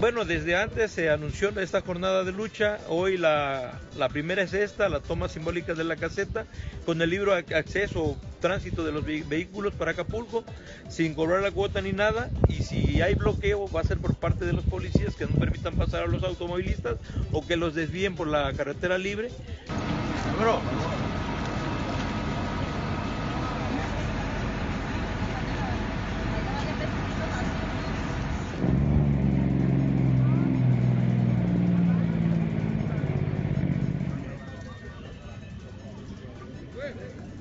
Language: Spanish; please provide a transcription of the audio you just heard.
Bueno, desde antes se anunció esta jornada de lucha. Hoy la primera es esta, la toma simbólica de la caseta, con el libro acceso, tránsito de los vehículos para Acapulco, sin cobrar la cuota ni nada. Y si hay bloqueo, va a ser por parte de los policías que no permitan pasar a los automovilistas o que los desvíen por la carretera libre. Bro. Güey.